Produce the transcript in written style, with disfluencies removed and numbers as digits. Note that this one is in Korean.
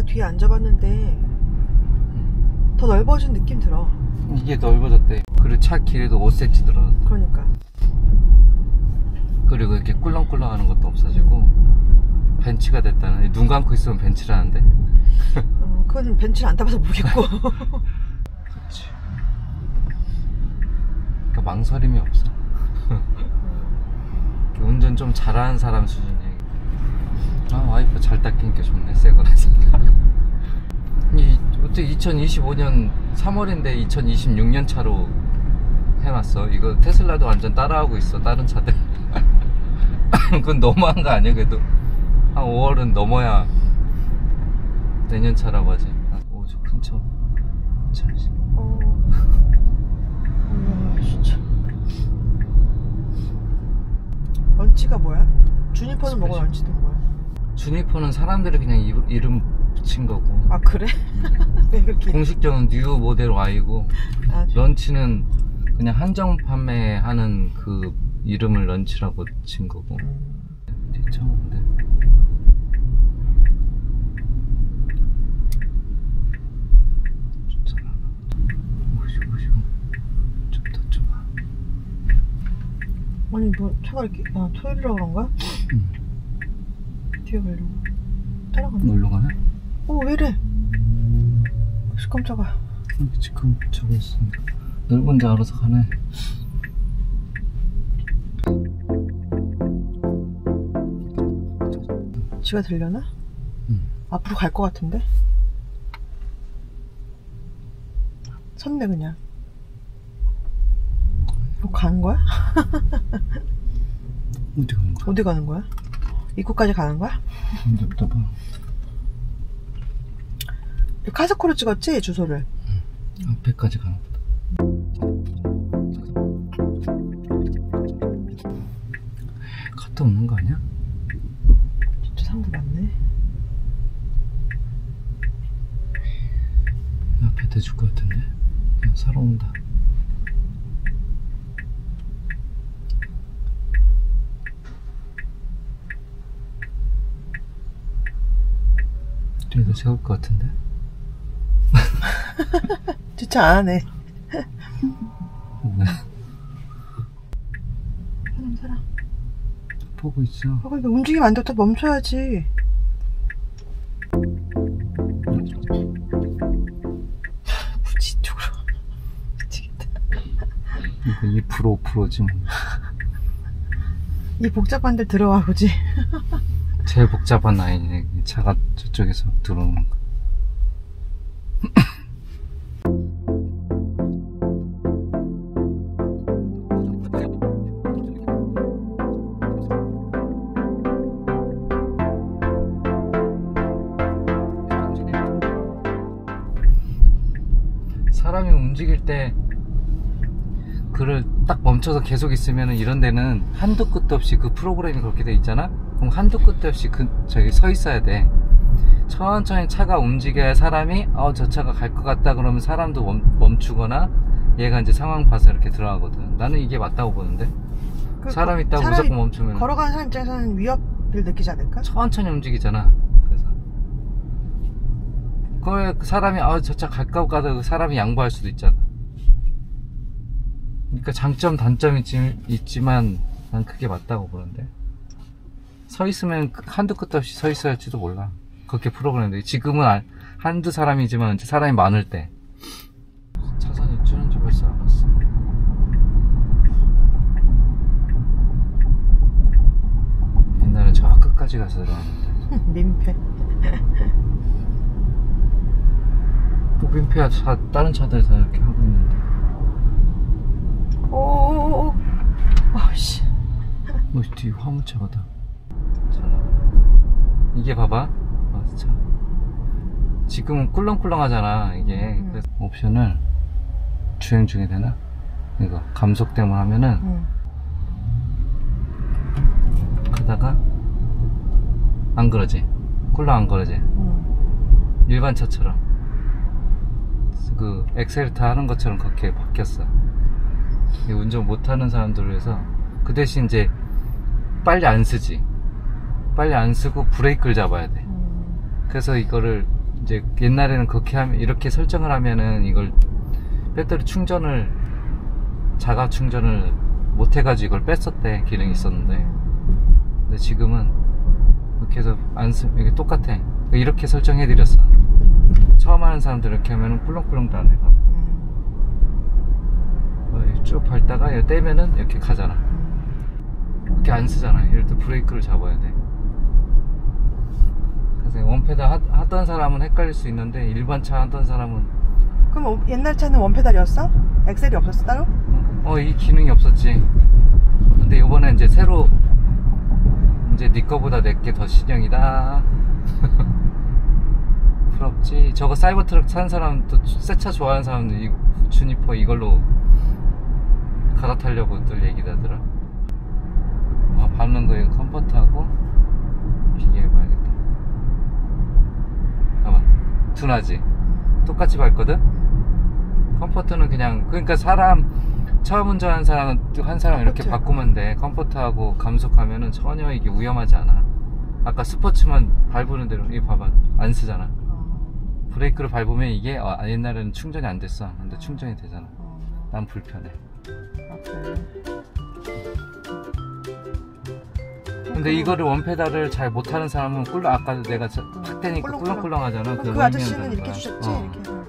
아까 뒤에 앉아봤는데 더 넓어진 느낌 들어. 이게 넓어졌대. 그리고 차 길이도 5cm 늘어. 그러니까. 그리고 이렇게 꿀렁꿀렁하는 것도 없어지고 벤치가 됐다는. 눈 감고 있으면 벤치라는데. 그건 벤치를 안 타봐서 모르겠고. 그렇지. 그러니까 망설임이 없어. 운전 좀 잘하는 사람 수준이야. 아, 와이프 잘 닦이니까 좋네. 새 거라서. 어떻게 2025년 3월인데 2026년 차로 해놨어. 이거 테슬라도 완전 따라하고 있어. 다른 차들. 그건 너무한 거 아니야? 그래도 한 5월은 넘어야 내년 차라고 하지. 오, 저 근처. 참. 진짜. 런치가 뭐야? 주니퍼는 뭐고 런치는 뭐야? 주니퍼는 사람들이 그냥 이름 붙인 거고. 아, 그래? 왜 그렇게? 공식적은 뉴 모델 Y고. 아, 런치는 그냥 한정 판매하는 그 이름을 런치라고 친 거고. 뒷차인데. 좀 더 좁아. 아니 뭐 차가 이렇게 토요일이라 그런가? 뒤에 가려고 따라가네. 놀러 가네? 왜 이래? 깜짝아. 지금 저기 있습니다. 넓은데 알아서 가네. 지가 들려나? 앞으로 갈 것 같은데? 섰네 그냥. 가는 거야? 어디 가는 거야? 어디 가는 거야? 입구까지 가는 거야? 냅다 봐. 카스코로 찍었지? 주소를. 앞에까지 가는 거다. 카트 없는 거 아니야? 진짜 사람들 많네. 앞에 대줄 것 같은데? 그냥 사러 온다. 뒤에도 세울 것 같은데? 주차 안 하네. 왜? 사람. 보고 있어. 근데 움직이면 안 돼. 또 멈춰야지. 굳이 이쪽으로. 미치겠다. 이거 2% 5%지 뭐. 이 복잡한 데 들어와 보지. 제일 복잡한 라인이네. 차가 저쪽에서 들어오는 거. 사람이 움직일 때 그를 딱 멈춰서 계속 있으면 이런 데는 한도 끝도 없이 그 프로그램이 그렇게 돼 있잖아? 그럼 한도 끝도 없이 저기 서 있어야 돼. 천천히 차가 움직여야 사람이 저 차가 갈 것 같다 그러면 사람도 멈추거나 얘가 이제 상황 봐서 이렇게 들어가거든. 나는 이게 맞다고 보는데. 사람 있다고 무조건 멈추면 걸어가는 사람 입장에서는 위협을 느끼지 않을까? 천천히 움직이잖아. 그래서 그걸 사람이 저 차 갈까 가다 그 사람이 양보할 수도 있잖아. 그러니까 장점 단점이 있지만 난 그게 맞다고 보는데. 서 있으면 한두 끝도 없이 서 있어야 할지도 몰라. 그렇게 프로그램인데 지금은 한두 사람이지만 이제 사람이 많을 때 차선 입주는 줄 벌써 알았어. 옛날엔 저 끝까지 가서 들어왔는데. 민폐. 또 민폐야. 다른 차들 다 이렇게 하고 있는데. 오오오오. 아씨. 뒤에 화물차가 다. 이게 봐봐. 차. 지금은 꿀렁꿀렁하잖아 이게. 그래서 옵션을 주행 중에 되나? 이거 감속됨을 하면은 가다가 안 그러지? 꿀렁 안 그러지? 일반 차처럼 그 엑셀타 하는 것처럼 그렇게 바뀌었어. 운전 못하는 사람들을 위해서. 그 대신 이제 빨리 안 쓰지. 빨리 안 쓰고 브레이크를 잡아야 돼. 그래서 이거를 이제 옛날에는 그렇게 하면 이렇게 설정을 하면은 이걸 배터리 충전을 자가 충전을 못 해가지고 이걸 뺐었대. 기능이 있었는데 근데 지금은 이렇게 해서 안 쓰, 이게 똑같아. 이렇게 설정해드렸어. 처음 하는 사람들 이렇게 하면은 꿀렁꿀렁도 안 해가. 쭉 밟다가 이거 떼면은 이렇게 가잖아. 이렇게 안 쓰잖아. 이럴 때 브레이크를 잡아야 돼. 그래서 원페달 하던 사람은 헷갈릴 수 있는데 일반 차 하던 사람은 그럼 옛날 차는 원페달이었어? 엑셀이 없었어 따로? 이 기능이 없었지. 근데 이번에 이제 새로 이제 네 거보다 내게 더 신형이다. 부럽지. 저거 사이버트럭 산 사람도 새 차 좋아하는 사람도 이 주니퍼 이걸로 갈아타려고들 얘기하더라. 밟는 거에 컴포트하고 비교해봐야겠다. 봐봐, 둔하지? 똑같이 밟거든? 컴포트는 그냥, 그러니까 처음 운전하는 한 사람 이렇게 바꾸면 돼. 컴포트하고 감속하면은 전혀 이게 위험하지 않아. 아까 스포츠만 밟는 대로, 이거 봐봐, 안 쓰잖아. 브레이크를 밟으면 이게, 옛날에는 충전이 안 됐어. 근데 충전이 되잖아. 난 불편해. 근데 이거를 원페달을 잘 못하는 사람은 아까 내가 탁 대니까 꿀렁꿀렁 하잖아. 그 아저씨는 이렇게 주셨지? 이렇게.